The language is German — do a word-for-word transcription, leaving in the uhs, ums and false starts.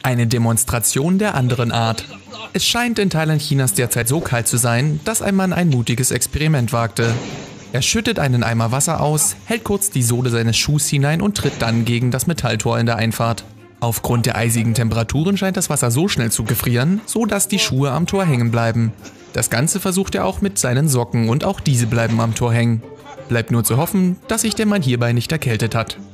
Eine Demonstration der anderen Art. Es scheint in Teilen Chinas derzeit so kalt zu sein, dass ein Mann ein mutiges Experiment wagte. Er schüttet einen Eimer Wasser aus, hält kurz die Sohle seines Schuhs hinein und tritt dann gegen das Metalltor in der Einfahrt. Aufgrund der eisigen Temperaturen scheint das Wasser so schnell zu gefrieren, so dass die Schuhe am Tor hängen bleiben. Das Ganze versucht er auch mit seinen Socken und auch diese bleiben am Tor hängen. Bleibt nur zu hoffen, dass sich der Mann hierbei nicht erkältet hat.